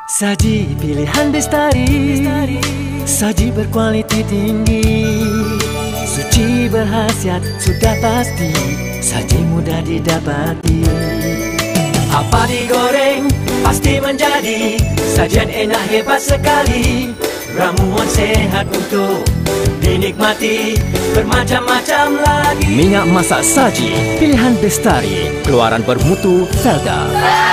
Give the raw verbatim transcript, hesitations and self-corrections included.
Saji pilihan Bestari, saji berkualiti tinggi, suci berkhasiat sudah pasti, saji mudah didapati. Apa digoreng pasti menjadi sajian enak hebat sekali, ramuan sehat untuk dinikmati bermacam-macam lagi. Minyak masak saji pilihan Bestari, keluaran bermutu Felda.